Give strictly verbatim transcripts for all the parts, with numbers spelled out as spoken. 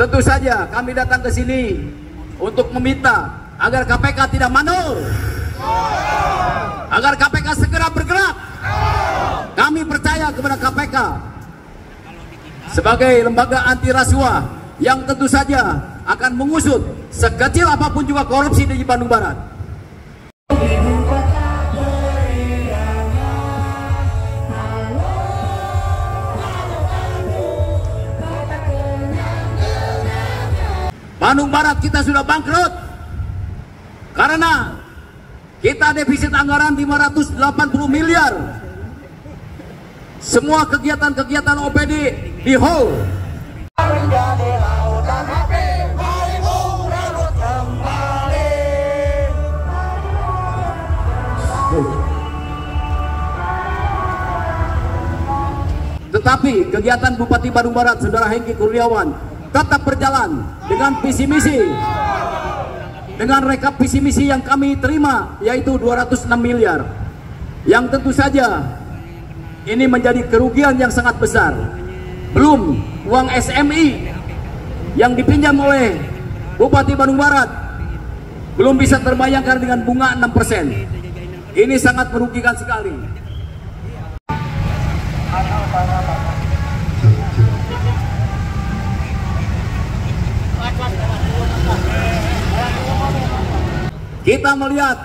Tentu saja kami datang ke sini untuk meminta agar K P K tidak mandul, agar K P K segera bergerak. Kami percaya kepada K P K sebagai lembaga anti rasuah yang tentu saja akan mengusut sekecil apapun juga korupsi di Bandung Barat. Bandung Barat kita sudah bangkrut karena kita defisit anggaran lima ratus delapan puluh miliar. Semua kegiatan-kegiatan O P D di hold. Tetapi kegiatan Bupati Bandung Barat, Saudara Hengki Kurniawan, tetap berjalan dengan visi misi, dengan rekap visi misi yang kami terima, yaitu dua ratus enam miliar, yang tentu saja ini menjadi kerugian yang sangat besar. Belum uang S M I yang dipinjam oleh Bupati Bandung Barat belum bisa terbayangkan dengan bunga enam persen. Ini sangat merugikan sekali. Kita melihat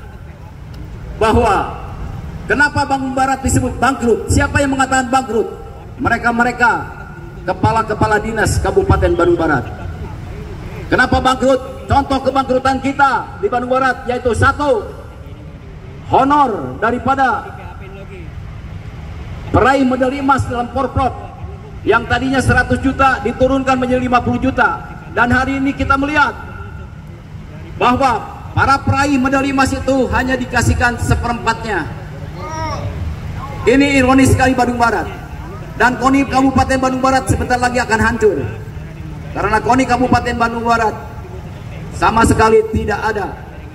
bahwa kenapa Bandung Barat disebut bangkrut? Siapa yang mengatakan bangkrut? Mereka-mereka kepala-kepala dinas Kabupaten Bandung Barat. Kenapa bangkrut? Contoh kebangkrutan kita di Bandung Barat yaitu satu, honor daripada peraih medali emas dalam Porprov yang tadinya seratus juta diturunkan menjadi lima puluh juta, dan hari ini kita melihat bahwa para peraih medali emas itu hanya dikasihkan seperempatnya. Ini ironis sekali Bandung Barat. Dan K O N I Kabupaten Bandung Barat sebentar lagi akan hancur. Karena K O N I Kabupaten Bandung Barat sama sekali tidak ada,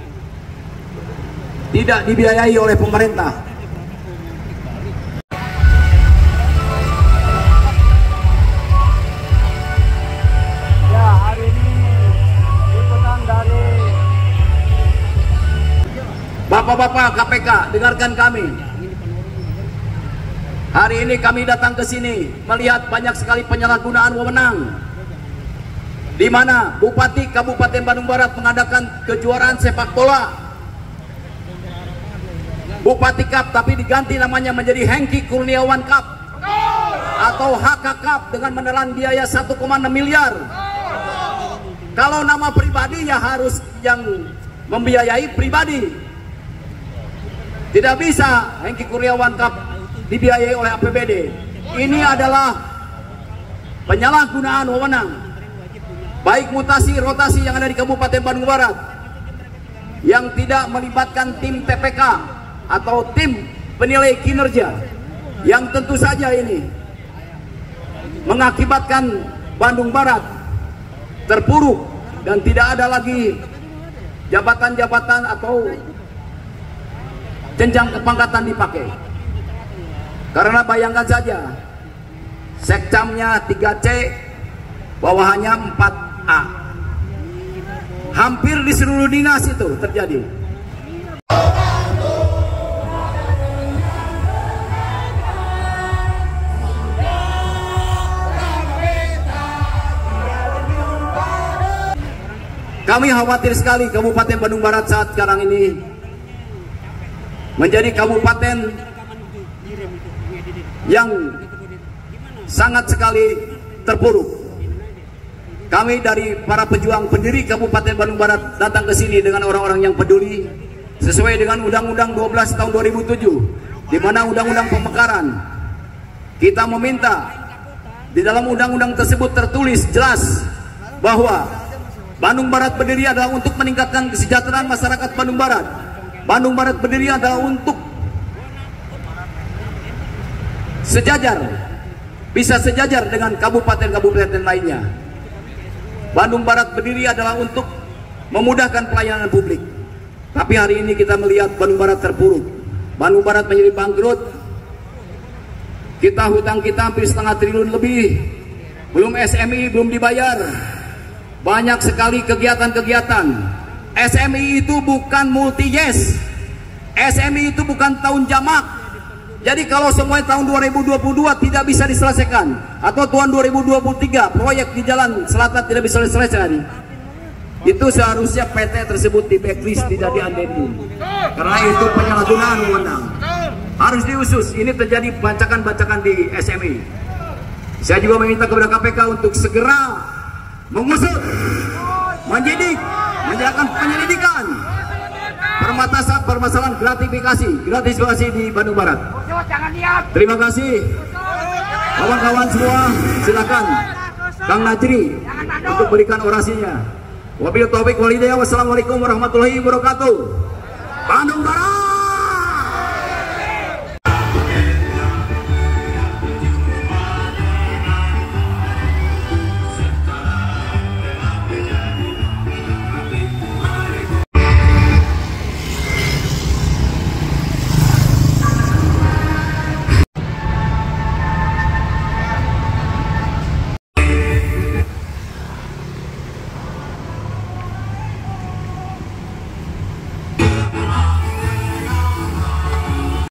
tidak dibiayai oleh pemerintah. Ya, hari ini liputan dari Bapak-bapak K P K, dengarkan kami. Hari ini kami datang ke sini melihat banyak sekali penyalahgunaan wewenang, di mana Bupati Kabupaten Bandung Barat mengadakan kejuaraan sepak bola Bupati Cup, tapi diganti namanya menjadi Hengki Kurniawan Cup atau H K Cup dengan menelan biaya satu koma enam miliar. Kalau nama pribadi ya harus yang membiayai pribadi. Tidak bisa Hengki Kurniawan Cup dibiayai oleh A P B D. Ini adalah penyalahgunaan wewenang, baik mutasi rotasi yang ada di Kabupaten Bandung Barat yang tidak melibatkan tim T P K atau tim penilai kinerja, yang tentu saja ini mengakibatkan Bandung Barat terpuruk dan tidak ada lagi jabatan-jabatan atau jenjang kepangkatan dipakai. Karena bayangkan saja, sekcamnya tiga C, bawahannya empat A. Hampir di seluruh dinas itu terjadi. Kami khawatir sekali Kabupaten Bandung Barat saat sekarang ini menjadi kabupaten yang sangat sekali terpuruk. Kami dari para pejuang pendiri Kabupaten Bandung Barat datang ke sini dengan orang-orang yang peduli sesuai dengan Undang-Undang dua belas tahun dua ribu tujuh, di mana Undang-Undang Pemekaran. Kita meminta di dalam undang-undang tersebut tertulis jelas bahwa Bandung Barat berdiri adalah untuk meningkatkan kesejahteraan masyarakat Bandung Barat. Bandung Barat berdiri adalah untuk sejajar, bisa sejajar dengan kabupaten-kabupaten lainnya. Bandung Barat berdiri adalah untuk memudahkan pelayanan publik. Tapi hari ini kita melihat Bandung Barat terpuruk. Bandung Barat menjadi bangkrut. Kita hutang kita hampir setengah triliun lebih. Belum S M I belum dibayar. banyak sekali kegiatan-kegiatan. S M I itu bukan multi yes, S M I itu bukan tahun jamak. Jadi kalau semuanya tahun dua ribu dua puluh dua tidak bisa diselesaikan, atau tahun dua ribu dua puluh tiga proyek di jalan selatan tidak bisa diselesaikan, itu seharusnya P T tersebut di backlist, tidak diandendum. Karena itu penyalahgunaan wewenang. Harus diusus. Ini terjadi bancakan-bancakan di S M I. Saya juga meminta kepada K P K untuk segera mengusut, menyidik, menjalankan penyelidikan permasalahan permasalahan gratifikasi, gratifikasi di Bandung Barat. Terima kasih kawan-kawan semua. Silakan Kang Najri untuk berikan orasinya. Wabillahi taufiq wal hidayah. Wassalamualaikum warahmatullahi wabarakatuh. Bandung Barat.